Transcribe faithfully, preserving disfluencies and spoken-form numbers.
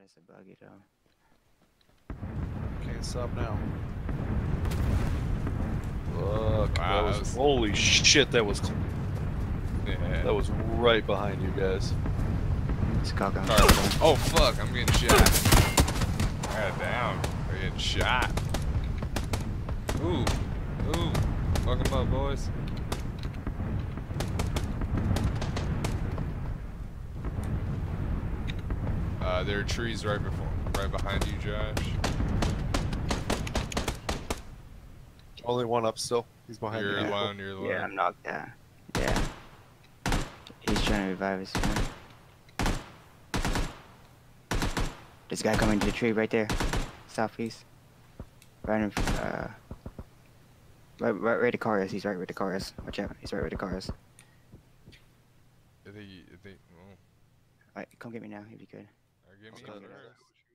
It's a buggy though. Can't stop now. Fuck, Wow, that was, that was- holy shit, that was cl- Yeah. that was right behind you guys. It's cock on. Oh fuck, I'm getting shot. God damn, we're getting shot. Ooh, ooh, fuck 'em up, boys. Uh, there are trees right before, right behind you, Josh. Only one up still. He's behind You're the alone. You're alone. Yeah, I'm knocked out. Yeah. He's trying to revive his friend. This guy coming to the tree right there. Southeast. Right in, uh... Right, right where the car is. He's right where the car is. Watch out. He's right where the car is. I think, I think, well, Alright, come get me now if you could. or give me Let's go. first.